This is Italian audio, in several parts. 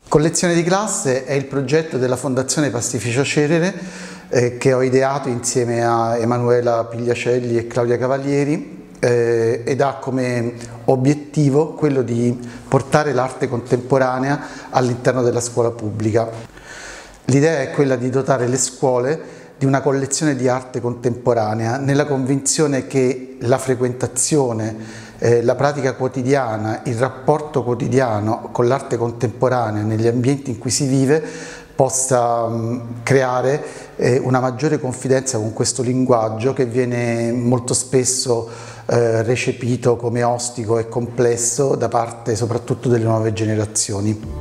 Collezione di classe è il progetto della Fondazione Pastificio Cerere che ho ideato insieme a Emanuela Pigliacelli e Claudia Cavalieri ed ha come obiettivo quello di portare l'arte contemporanea all'interno della scuola pubblica. L'idea è quella di dotare le scuole di una collezione di arte contemporanea nella convinzione che la frequentazione, la pratica quotidiana, il rapporto quotidiano con l'arte contemporanea negli ambienti in cui si vive possa creare una maggiore confidenza con questo linguaggio che viene molto spesso recepito come ostico e complesso da parte soprattutto delle nuove generazioni.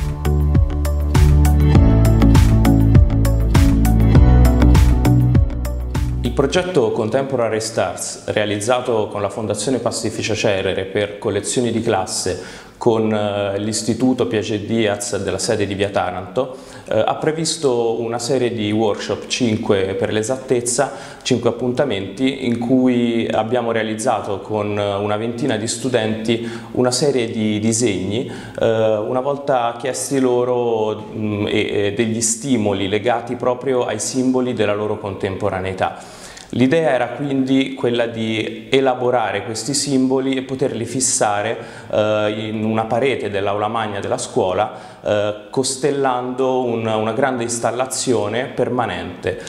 Il progetto Contemporary Stars, realizzato con la Fondazione Pastificio Cerere per collezioni di classe con l'Istituto Piaget Diaz della sede di Via Taranto, ha previsto una serie di workshop, 5 per l'esattezza, 5 appuntamenti in cui abbiamo realizzato con una ventina di studenti una serie di disegni, una volta chiesti loro degli stimoli legati proprio ai simboli della loro contemporaneità. L'idea era quindi quella di elaborare questi simboli e poterli fissare in una parete dell'aula magna della scuola, costellando una grande installazione permanente.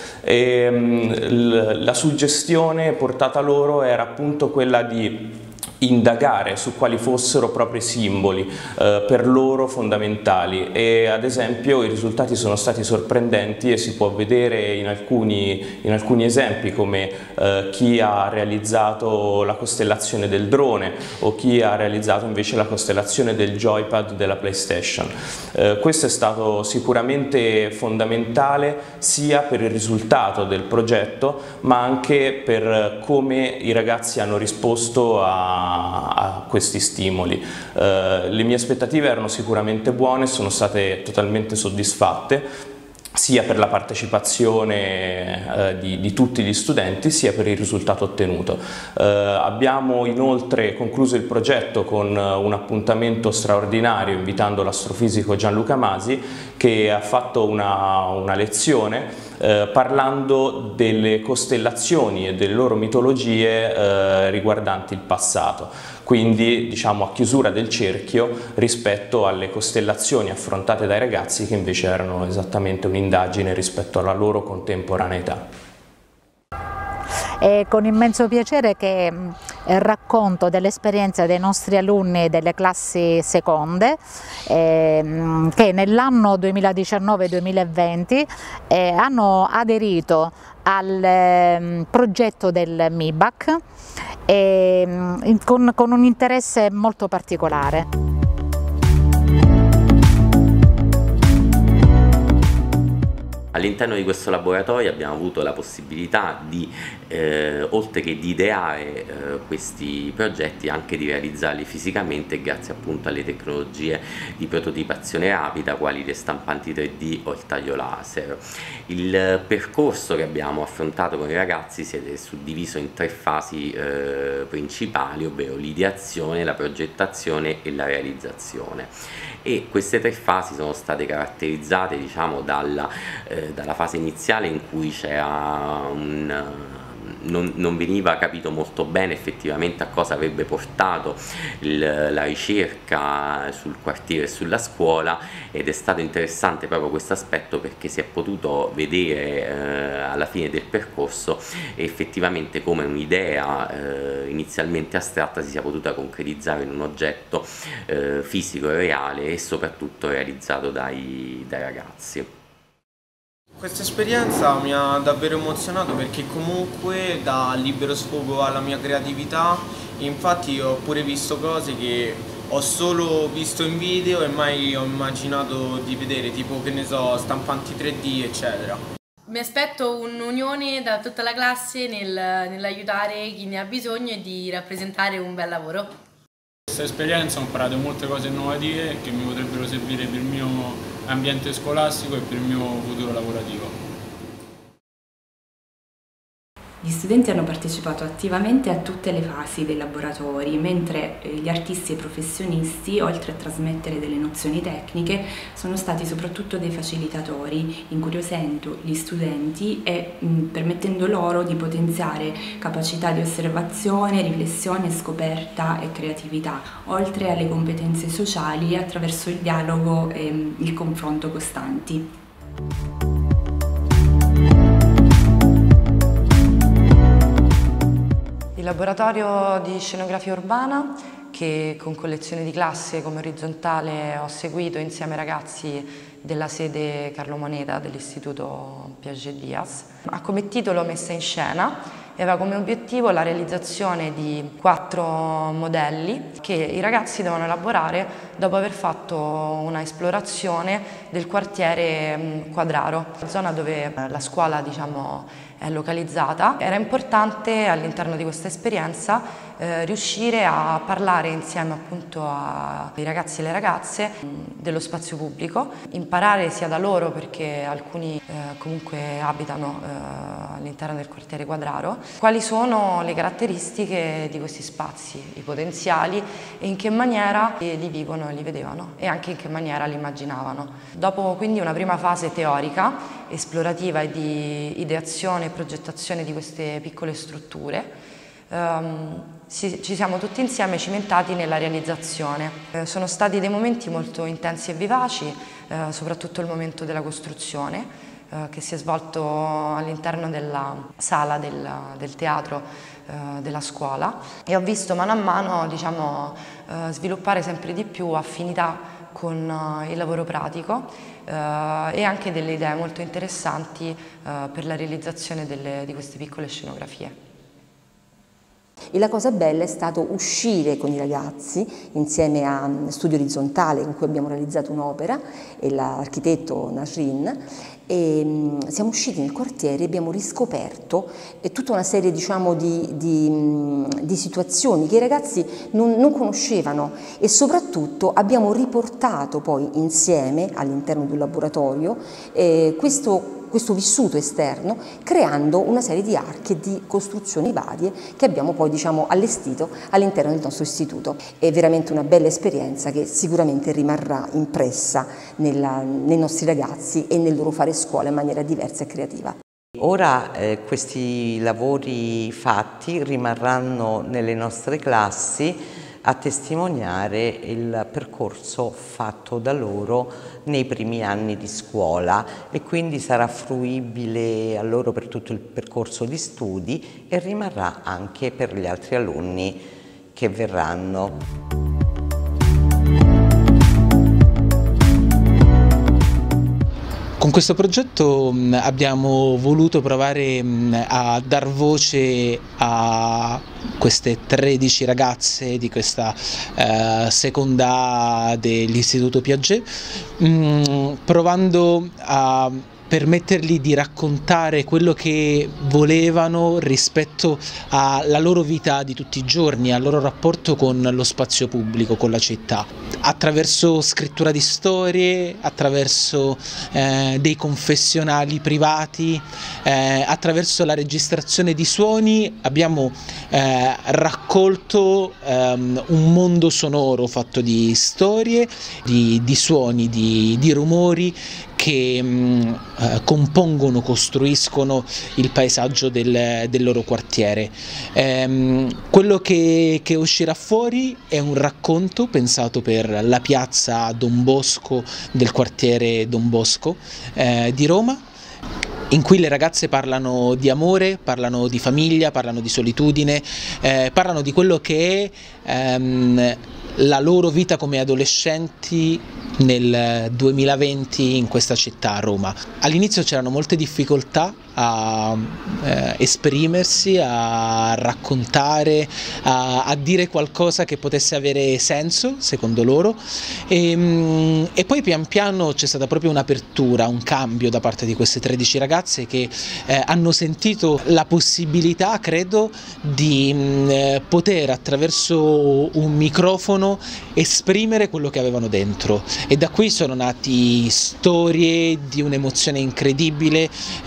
La suggestione portata loro era appunto quella di indagare su quali fossero proprio i simboli per loro fondamentali, e ad esempio i risultati sono stati sorprendenti e si può vedere in alcuni esempi, come chi ha realizzato la costellazione del drone o chi ha realizzato invece la costellazione del joypad della PlayStation. Questo è stato sicuramente fondamentale sia per il risultato del progetto, ma anche per come i ragazzi hanno risposto a questi stimoli. Le mie aspettative erano sicuramente buone, sono state totalmente soddisfatte, sia per la partecipazione di tutti gli studenti, sia per il risultato ottenuto. Abbiamo inoltre concluso il progetto con un appuntamento straordinario invitando l'astrofisico Gianluca Masi, che ha fatto una lezione parlando delle costellazioni e delle loro mitologie riguardanti il passato. Quindi, diciamo, a chiusura del cerchio rispetto alle costellazioni affrontate dai ragazzi, che invece erano esattamente un'indagine rispetto alla loro contemporaneità. È con immenso piacere che racconto dell'esperienza dei nostri alunni delle classi seconde che nell'anno 2019-2020 hanno aderito al progetto del MIBAC con un interesse molto particolare. All'interno di questo laboratorio abbiamo avuto la possibilità di, oltre che di ideare questi progetti, anche di realizzarli fisicamente grazie appunto alle tecnologie di prototipazione rapida quali le stampanti 3D o il taglio laser. Il percorso che abbiamo affrontato con i ragazzi si è suddiviso in 3 fasi principali, ovvero l'ideazione, la progettazione e la realizzazione. E queste 3 fasi sono state caratterizzate, diciamo, dalla fase iniziale in cui c'era non veniva capito molto bene effettivamente a cosa avrebbe portato la ricerca sul quartiere e sulla scuola, ed è stato interessante proprio questo aspetto perché si è potuto vedere alla fine del percorso effettivamente come un'idea inizialmente astratta si sia potuta concretizzare in un oggetto fisico e reale, e soprattutto realizzato dai ragazzi. Questa esperienza mi ha davvero emozionato perché comunque dà libero sfogo alla mia creatività. Infatti ho pure visto cose che ho solo visto in video e mai ho immaginato di vedere, tipo, che ne so, stampanti 3D eccetera. Mi aspetto un'unione da tutta la classe nell'aiutare chi ne ha bisogno e di rappresentare un bel lavoro. Questa esperienza ho imparato molte cose innovative che mi potrebbero servire per il mio ambiente scolastico e per il mio futuro lavorativo. Gli studenti hanno partecipato attivamente a tutte le fasi dei laboratori, mentre gli artisti e i professionisti, oltre a trasmettere delle nozioni tecniche, sono stati soprattutto dei facilitatori, incuriosendo gli studenti e permettendo loro di potenziare capacità di osservazione, riflessione, scoperta e creatività, oltre alle competenze sociali attraverso il dialogo e il confronto costanti. Il laboratorio di scenografia urbana, che con collezione di classe come orizzontale ho seguito insieme ai ragazzi della sede Carlo Moneta dell'Istituto Piaget-Diaz, ha come titolo Messa in scena e aveva come obiettivo la realizzazione di 4 modelli che i ragazzi devono elaborare dopo aver fatto una esplorazione del quartiere Quadraro, zona dove la scuola è localizzata. Era importante all'interno di questa esperienza riuscire a parlare insieme appunto ai ragazzi e alle ragazze dello spazio pubblico, imparare sia da loro, perché alcuni comunque abitano all'interno del quartiere Quadraro, quali sono le caratteristiche di questi spazi, i potenziali e in che maniera li vivono e li vedevano e anche in che maniera li immaginavano. Dopo quindi una prima fase teorica, esplorativa e di ideazione e progettazione di queste piccole strutture, ci siamo tutti insieme cimentati nella realizzazione. Sono stati dei momenti molto intensi e vivaci, soprattutto il momento della costruzione, che si è svolto all'interno della sala del teatro della scuola, e ho visto mano a mano sviluppare sempre di più affinità con il lavoro pratico e anche delle idee molto interessanti per la realizzazione di queste piccole scenografie. E la cosa bella è stato uscire con i ragazzi insieme a Studio Orizzontale, con cui abbiamo realizzato un'opera, e l'architetto Nasrin, e siamo usciti nel quartiere e abbiamo riscoperto tutta una serie di situazioni che i ragazzi non conoscevano, e soprattutto abbiamo riportato poi insieme all'interno di un laboratorio questo vissuto esterno, creando una serie di archi e di costruzioni varie che abbiamo poi allestito all'interno del nostro istituto. È veramente una bella esperienza che sicuramente rimarrà impressa nei nostri ragazzi e nel loro fare scuola in maniera diversa e creativa. Ora questi lavori fatti rimarranno nelle nostre classi a testimoniare il percorso fatto da loro nei primi anni di scuola, e quindi sarà fruibile a loro per tutto il percorso di studi e rimarrà anche per gli altri alunni che verranno. Con questo progetto abbiamo voluto provare a dar voce a queste 13 ragazze di questa seconda A dell'Istituto Piaget, provando a permettergli di raccontare quello che volevano rispetto alla loro vita di tutti i giorni, al loro rapporto con lo spazio pubblico, con la città, attraverso scrittura di storie, attraverso dei confessionali privati, attraverso la registrazione di suoni. Abbiamo raccolto un mondo sonoro fatto di storie, di suoni, di rumori che costruiscono il paesaggio del loro quartiere. Quello che uscirà fuori è un racconto pensato per la piazza Don Bosco del quartiere Don Bosco di Roma, in cui le ragazze parlano di amore, parlano di famiglia, parlano di solitudine, parlano di quello che è la loro vita come adolescenti nel 2020 in questa città, a Roma. All'inizio c'erano molte difficoltà a esprimersi, a raccontare, a dire qualcosa che potesse avere senso, secondo loro, e poi pian piano c'è stata proprio un'apertura, un cambio da parte di queste 13 ragazze che hanno sentito la possibilità, credo, di poter attraverso un microfono esprimere quello che avevano dentro, e da qui sono nati storie di un'emozione incredibile,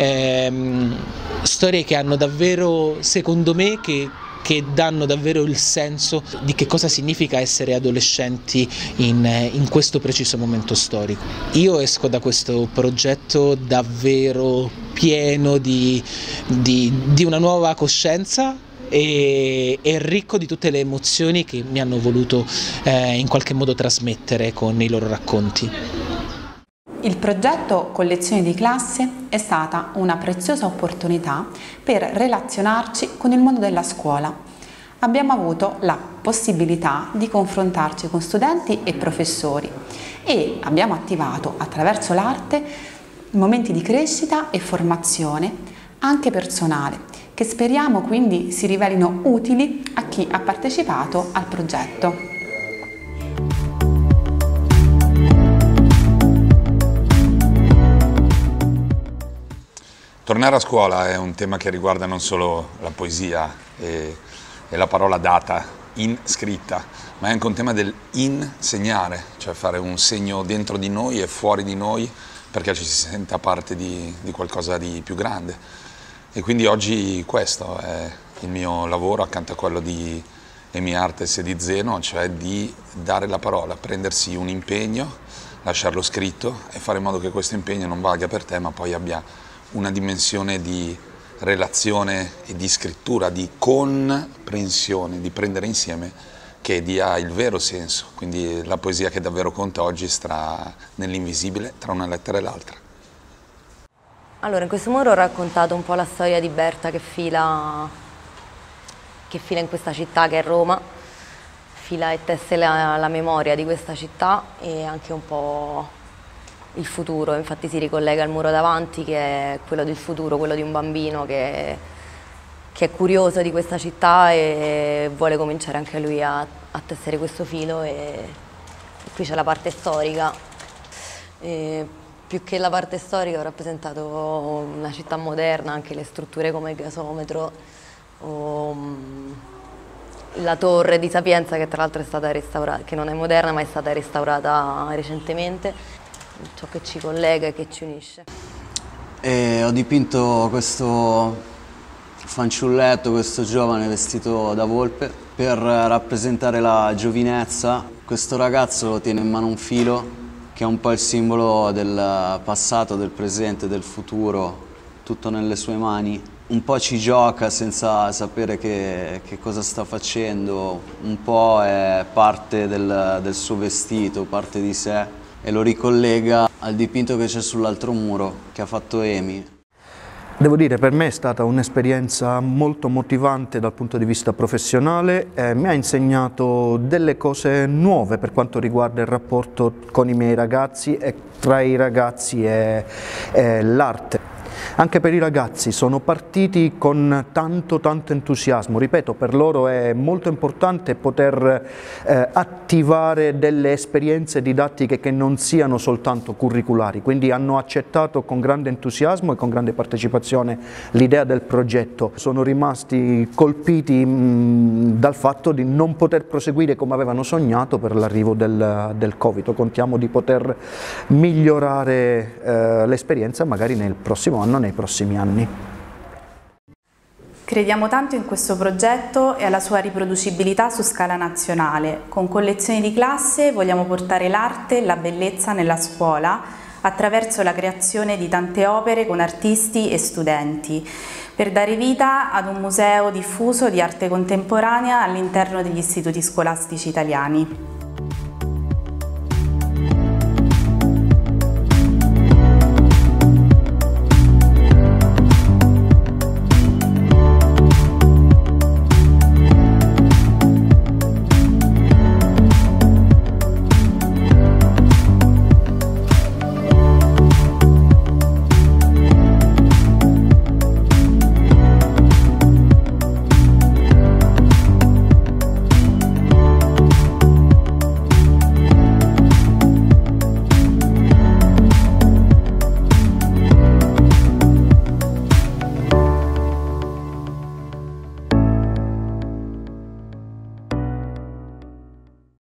storie che hanno davvero, secondo me, che danno davvero il senso di che cosa significa essere adolescenti in questo preciso momento storico. Io esco da questo progetto davvero pieno di una nuova coscienza e ricco di tutte le emozioni che mi hanno voluto in qualche modo trasmettere con i loro racconti. Il progetto Collezioni di classe è stata una preziosa opportunità per relazionarci con il mondo della scuola. Abbiamo avuto la possibilità di confrontarci con studenti e professori e abbiamo attivato attraverso l'arte momenti di crescita e formazione anche personale, che speriamo quindi si rivelino utili a chi ha partecipato al progetto. Tornare a scuola è un tema che riguarda non solo la poesia e la parola data, scritta, ma è anche un tema del insegnare, cioè fare un segno dentro di noi e fuori di noi perché ci si senta parte di qualcosa di più grande. E quindi oggi questo è il mio lavoro accanto a quello di Emi Artes e di Zeno, cioè di dare la parola, prendersi un impegno, lasciarlo scritto e fare in modo che questo impegno non valga per te ma poi abbia una dimensione di relazione e di scrittura, di comprensione, di prendere insieme, che dia il vero senso. Quindi la poesia che davvero conta oggi sta nell'invisibile tra una lettera e l'altra. Allora, in questo muro ho raccontato un po' la storia di Berta che fila in questa città che è Roma, fila e tesse la memoria di questa città e anche un po' il futuro. Infatti si ricollega al muro davanti che è quello del futuro, quello di un bambino che è curioso di questa città e vuole cominciare anche lui a tessere questo filo e qui c'è la parte storica. Più che la parte storica ho rappresentato una città moderna, anche le strutture come il gasometro, la torre di Sapienza che tra l'altro è stata restaurata, che non è moderna ma è stata restaurata recentemente. Ciò che ci collega e che ci unisce. Ho dipinto questo fanciulletto, questo giovane vestito da volpe per rappresentare la giovinezza. Questo ragazzo tiene in mano un filo che è un po' il simbolo del passato, del presente, del futuro, tutto nelle sue mani. Un po' ci gioca senza sapere che cosa sta facendo, un po' è parte del suo vestito, parte di sé. E lo ricollega al dipinto che c'è sull'altro muro che ha fatto Emi. Devo dire, per me è stata un'esperienza molto motivante dal punto di vista professionale, mi ha insegnato delle cose nuove per quanto riguarda il rapporto con i miei ragazzi e tra i ragazzi e l'arte. Anche per i ragazzi sono partiti con tanto entusiasmo, ripeto, per loro è molto importante poter attivare delle esperienze didattiche che non siano soltanto curriculari, quindi hanno accettato con grande entusiasmo e con grande partecipazione l'idea del progetto. Sono rimasti colpiti dal fatto di non poter proseguire come avevano sognato per l'arrivo del Covid. Contiamo di poter migliorare l'esperienza magari nel prossimo anno, nei prossimi anni. Crediamo tanto in questo progetto e alla sua riproducibilità su scala nazionale. Con Collezioni di classe vogliamo portare l'arte e la bellezza nella scuola attraverso la creazione di tante opere con artisti e studenti, per dare vita ad un museo diffuso di arte contemporanea all'interno degli istituti scolastici italiani.